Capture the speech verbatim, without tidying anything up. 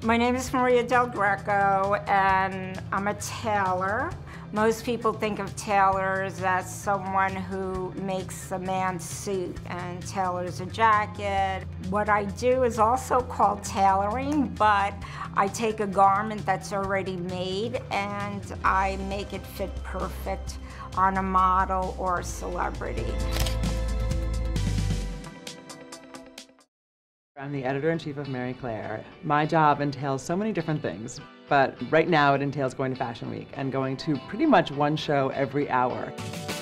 My name is Maria Del Greco, and I'm a tailor. Most people think of tailors as someone who makes a man's suit and tailors a jacket. What I do is also called tailoring, but I take a garment that's already made and I make it fit perfect on a model or a celebrity. I'm the editor-in-chief of Marie Claire. My job entails so many different things, but right now it entails going to Fashion Week and going to pretty much one show every hour.